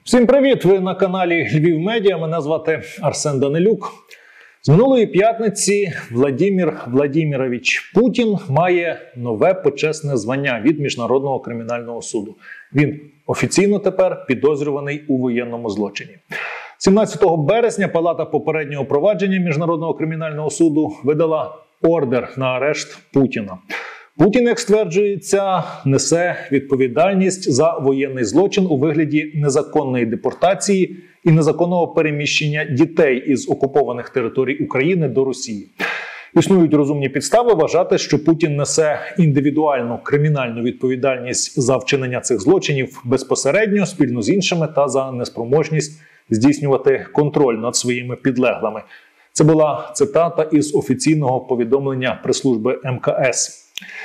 Всім привіт! Ви на каналі Львів Медіа. Мене звати Арсен Данилюк. З минулої п'ятниці Владимир Владимирович Путін має нове почесне звання від Міжнародного кримінального суду. Він офіційно тепер підозрюваний у воєнному злочині. 17 березня Палата попереднього провадження Міжнародного кримінального суду видала ордер на арешт Путіна. Путін, як стверджується, несе відповідальність за воєнний злочин у вигляді незаконної депортації і незаконного переміщення дітей із окупованих територій України до Росії. Існують розумні підстави вважати, що Путін несе індивідуальну кримінальну відповідальність за вчинення цих злочинів безпосередньо, спільно з іншими та за неспроможність здійснювати контроль над своїми підлеглими. Це була цитата із офіційного повідомлення прес-служби МКС.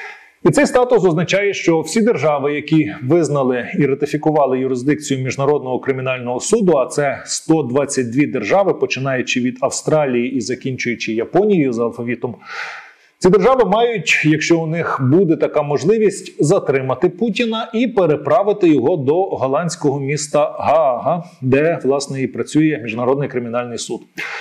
І цей статус означає, що всі держави, які визнали і ратифікували юрисдикцію Міжнародного кримінального суду, а це 122 держави, починаючи від Австралії і закінчуючи Японією за алфавітом, ці держави мають, якщо у них буде така можливість, затримати Путіна і переправити його до голландського міста Гаага, де, власне, і працює Міжнародний кримінальний суд.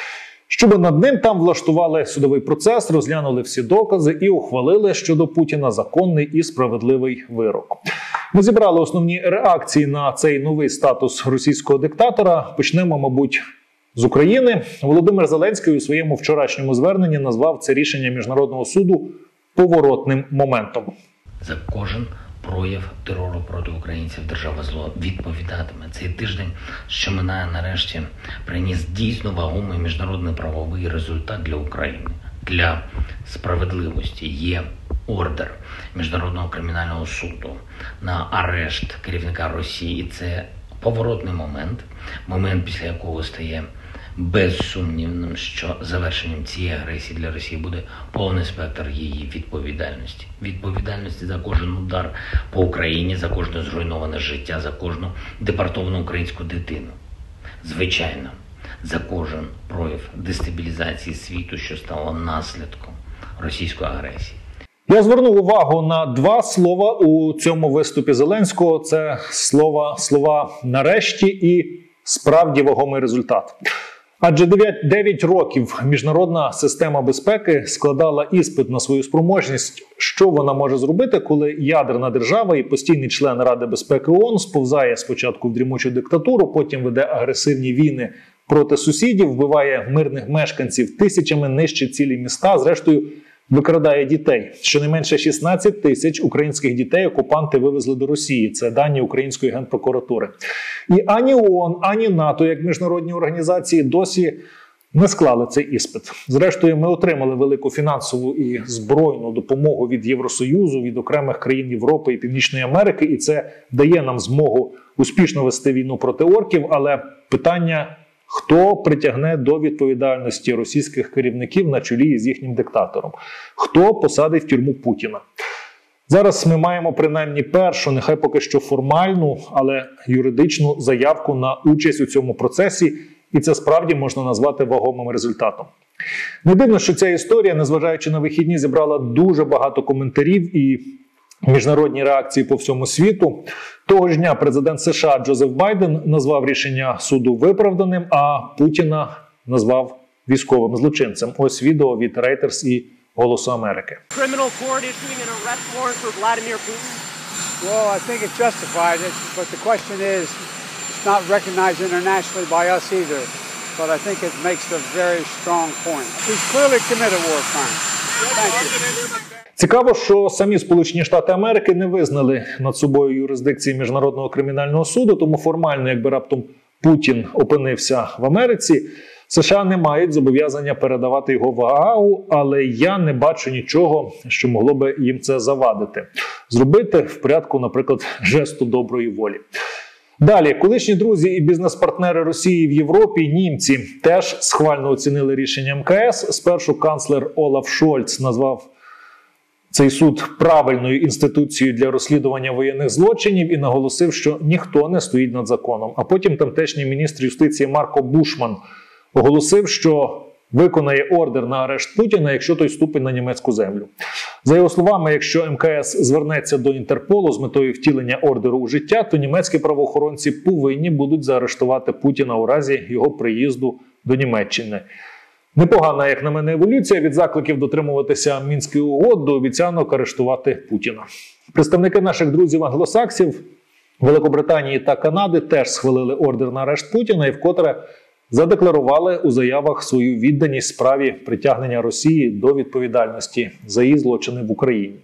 Щоб над ним там влаштували судовий процес, розглянули всі докази і ухвалили щодо Путіна законний і справедливий вирок. Ми зібрали основні реакції на цей новий статус російського диктатора. Почнемо, мабуть, з України. Володимир Зеленський у своєму вчорашньому зверненні назвав це рішення Міжнародного суду поворотним моментом. За кожен прояв терору проти українців держава зло відповідатиме. Цей тиждень, що минає, нарешті приніс дійсно вагомий міжнародний правовий результат для України. Для справедливості є ордер Міжнародного кримінального суду на арешт керівника Росії. І це поворотний момент, після якого стає безсумнівним, що завершенням цієї агресії для Росії буде повний спектр її відповідальності. Відповідальності за кожен удар по Україні, за кожне зруйноване життя, за кожну депортовану українську дитину. Звичайно, за кожен прояв дестабілізації світу, що стало наслідком російської агресії. Я звернув увагу на два слова у цьому виступі Зеленського. Це слова «нарешті» і «справді вагомий результат». Адже 9 років міжнародна система безпеки складала іспит на свою спроможність, що вона може зробити, коли ядерна держава і постійний член Ради безпеки ООН сповзає спочатку в дрімучу диктатуру, потім веде агресивні війни проти сусідів, вбиває мирних мешканців тисячами, нищить цілі міста, зрештою викрадає дітей. Щонайменше 16 тисяч українських дітей окупанти вивезли до Росії. Це дані Української генпрокуратури. І ані ООН, ані НАТО, як міжнародні організації, досі не склали цей іспит. Зрештою, ми отримали велику фінансову і збройну допомогу від Євросоюзу, від окремих країн Європи і Північної Америки, і це дає нам змогу успішно вести війну проти орків, але питання – хто притягне до відповідальності російських керівників на чолі з їхнім диктатором? Хто посадить в тюрму Путіна? Зараз ми маємо принаймні першу, нехай поки що формальну, але юридичну заявку на участь у цьому процесі, і це справді можна назвати вагомим результатом. Не дивно, що ця історія, незважаючи на вихідні, зібрала дуже багато коментарів і міжнародні реакції по всьому світу. Того ж дня президент США Джозеф Байден назвав рішення суду виправданим, а Путіна назвав військовим злочинцем. Ось відео від Reuters і Голосу Америки. Well, I think it's justified, but the question is, it's not recognized internationally by us either. But I think it makes a very strong point. He's clearly committed war crimes. Thank you. Цікаво, що самі Сполучені Штати Америки не визнали над собою юрисдикції Міжнародного кримінального суду, тому формально, якби раптом Путін опинився в Америці, США не мають зобов'язання передавати його в Гаагу, але я не бачу нічого, що могло би їм це завадити. Зробити в порядку, наприклад, жесту доброї волі. Далі, колишні друзі і бізнес-партнери Росії в Європі, німці, теж схвально оцінили рішення МКС. Спершу канцлер Олаф Шольц назвав цей суд правильною інституцією для розслідування воєнних злочинів і наголосив, що ніхто не стоїть над законом. А потім тамтешній міністр юстиції Марко Бушман оголосив, що виконає ордер на арешт Путіна, якщо той ступить на німецьку землю. За його словами, якщо МКС звернеться до Інтерполу з метою втілення ордеру у життя, то німецькі правоохоронці повинні будуть заарештувати Путіна у разі його приїзду до Німеччини. Непогана, як на мене, еволюція від закликів дотримуватися Мінських угод до обіцянок арештувати Путіна. Представники наших друзів-англосаксів Великобританії та Канади теж схвалили ордер на арешт Путіна і вкотре задекларували у заявах свою відданість справі притягнення Росії до відповідальності за її злочини в Україні.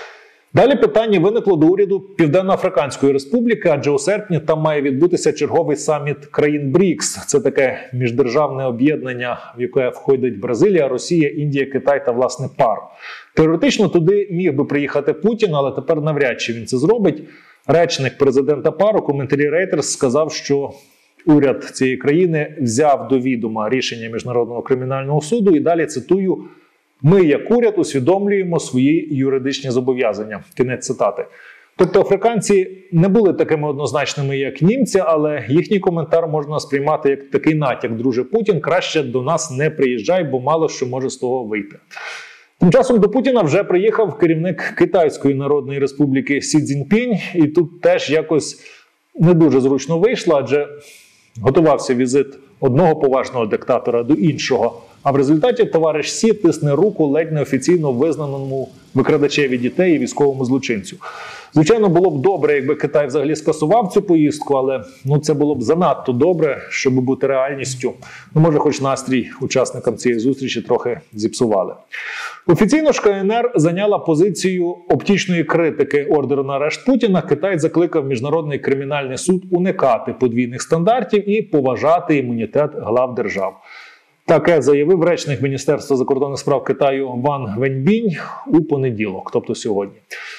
Далі питання виникло до уряду Південно-Африканської Республіки, адже у серпні там має відбутися черговий саміт країн БРІКС. Це таке міждержавне об'єднання, в яке входять Бразилія, Росія, Індія, Китай та, власне, ПАР. Теоретично туди міг би приїхати Путін, але тепер навряд чи він це зробить. Речник президента ПАР у коментарі Reuters сказав, що уряд цієї країни взяв до відома рішення Міжнародного кримінального суду і далі цитую: «Ми, як уряд, усвідомлюємо свої юридичні зобов'язання». Кінець цитати. Тобто африканці не були такими однозначними, як німці, але їхній коментар можна сприймати як такий натяк: «Друже Путін, краще до нас не приїжджай, бо мало що може з того вийти». Тим часом до Путіна вже приїхав керівник Китайської Народної Республіки Сі Цзіньпінь, і тут теж якось не дуже зручно вийшло, адже готувався візит одного поважного диктатора до іншого. А в результаті товариш Сі тисне руку ледь неофіційно визнаному викрадачеві дітей і військовому злочинцю. Звичайно, було б добре, якби Китай взагалі скасував цю поїздку, але це було б занадто добре, щоб бути реальністю. Може, хоч настрій учасникам цієї зустрічі трохи зіпсували. Офіційно ж КНР зайняла позицію оптічної критики ордеру на арешт Путіна. Китай закликав Міжнародний кримінальний суд уникати подвійних стандартів і поважати імунітет глав держав. Таке заявив речник Міністерства закордонних справ Китаю Ван Веньбінь у понеділок, тобто сьогодні.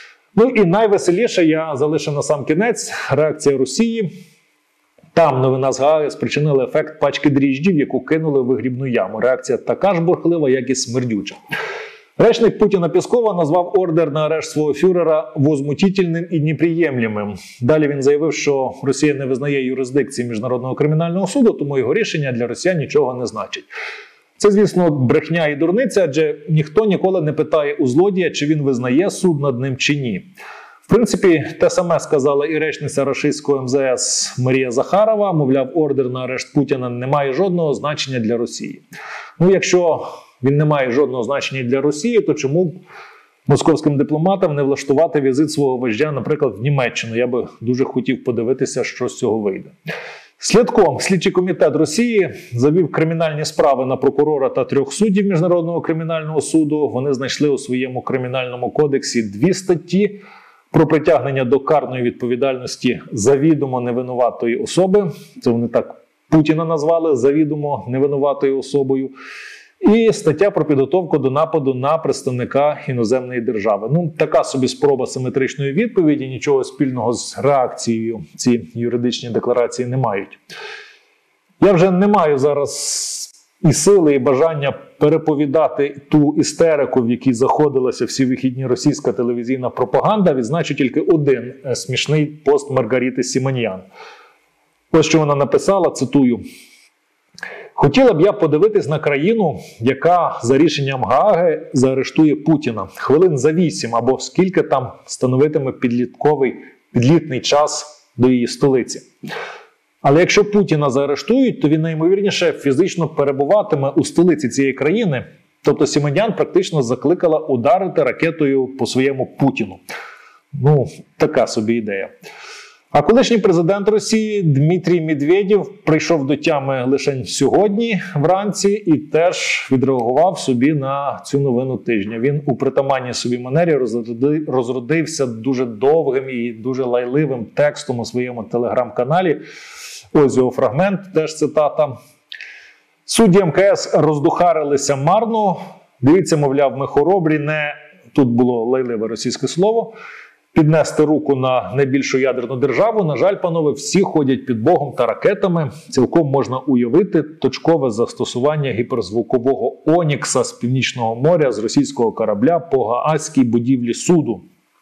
І найвеселіше я залишив на сам кінець реакція Росії. Там новина з Гааги спричинила ефект пачки дріжджів, яку кинули в вигрібну яму. Реакція така ж бурхлива, як і смердюча. Речник Путіна Пєскова назвав ордер на арешт свого фюрера возмутительним і неприємлемим. Далі він заявив, що Росія не визнає юрисдикції Міжнародного кримінального суду, тому його рішення для росіян нічого не значить. Це, звісно, брехня і дурниця, адже ніхто ніколи не питає у злодія, чи він визнає суд над ним чи ні. В принципі, те саме сказала і речниця рашистського МЗС Марія Захарова, мовляв, ордер на арешт Путіна не має жодного значення для Росії. Якщо він не має жодного значення для Росії, то чому б московським дипломатам не влаштувати візит свого вождя, наприклад, в Німеччину? Я би дуже хотів подивитися, що з цього вийде. Слідком слідчий комітет Росії завів кримінальні справи на прокурора та 3 суддів Міжнародного кримінального суду. Вони знайшли у своєму кримінальному кодексі 2 статті про притягнення до карної відповідальності завідомо невинуватої особи. Це вони так Путіна назвали завідомо невинуватою особою. І стаття про підготовку до нападу на представника іноземної держави. Така собі спроба симетричної відповіді, нічого спільного з реакцією ці юридичні декларації не мають. Я вже не маю зараз і сили, і бажання переповідати ту істерику, в якій заходилася всі вихідні російська телевізійна пропаганда. Відзначу тільки один смішний пост Маргарити Сімоньян. Ось що вона написала, цитую: «Хотіла б я подивитись на країну, яка за рішенням Гааги заарештує Путіна хвилин за 8 або скільки там становитиме підлітний час до її столиці. Але якщо Путіна заарештують, то він найімовірніше фізично перебуватиме у столиці цієї країни». Тобто Сімоньян практично закликала ударити ракетою по своєму Путіну. Така собі ідея. А колишній президент Росії Дмитрій Медведєв прийшов до тями лише сьогодні вранці і теж відреагував собі на цю новину тижня. Він у притаманній собі манері розродився дуже довгим і дуже лайливим текстом у своєму телеграм-каналі. Ось його фрагмент, теж цитата. «Судді МКС роздухарилися марно. Дивіться, мовляв, ми хоробрі, не...» Тут було лайливе російське слово. «Піднести руку на найбільшу ядерну державу. На жаль, панове, всі ходять під Богом та ракетами. Цілком можна уявити точкове застосування гіперзвукового Онікса з Північного моря з російського корабля по гаазькій будівлі суду».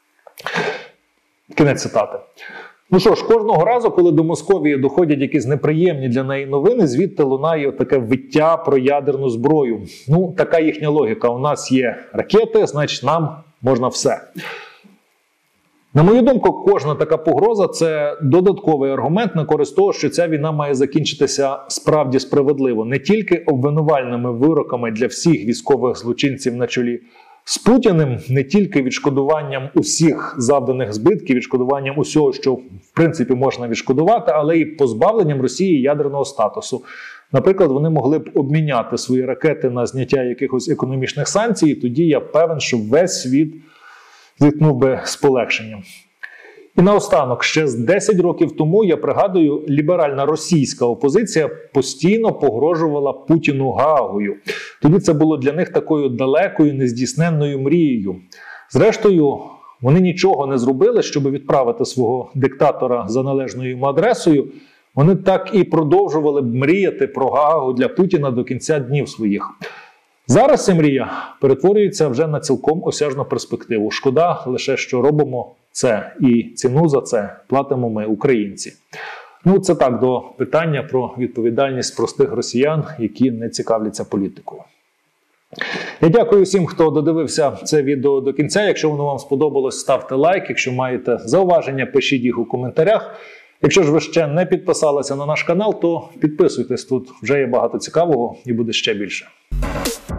Кінець цитати. Що ж, кожного разу, коли до Московії доходять якісь неприємні для неї новини, звідти лунає таке виття про ядерну зброю. Така їхня логіка. У нас є ракети, значить нам можна все. На мою думку, кожна така погроза – це додатковий аргумент на користь того, що ця війна має закінчитися справді справедливо. Не тільки обвинувальними вироками для всіх військових злочинців на чолі з Путіним, не тільки відшкодуванням усіх завданих збитків, відшкодуванням усього, що в принципі можна відшкодувати, але і позбавленням Росії ядерного статусу. Наприклад, вони могли б обміняти свої ракети на зняття якихось економічних санкцій, і тоді я певен, що весь світ зіткнув би з полегшенням. І наостанок, ще з 10 років тому, я пригадую, ліберальна російська опозиція постійно погрожувала Путіну Гаагою. Тоді це було для них такою далекою, нездійсненною мрією. Зрештою, вони нічого не зробили, щоб відправити свого диктатора за належною йому адресою. Вони так і продовжували б мріяти про Гаагу для Путіна до кінця днів своїх. Зараз ця мрія перетворюється вже на цілком осяжну перспективу. Шкода лише, що робимо це, і ціну за це платимо ми, українці. Ну, це так, до питання про відповідальність простих росіян, які не цікавляться політикою. Я дякую всім, хто додивився це відео до кінця. Якщо воно вам сподобалось, ставте лайк. Якщо маєте зауваження, пишіть їх у коментарях. Якщо ж ви ще не підписалися на наш канал, то підписуйтесь, тут вже є багато цікавого і буде ще більше.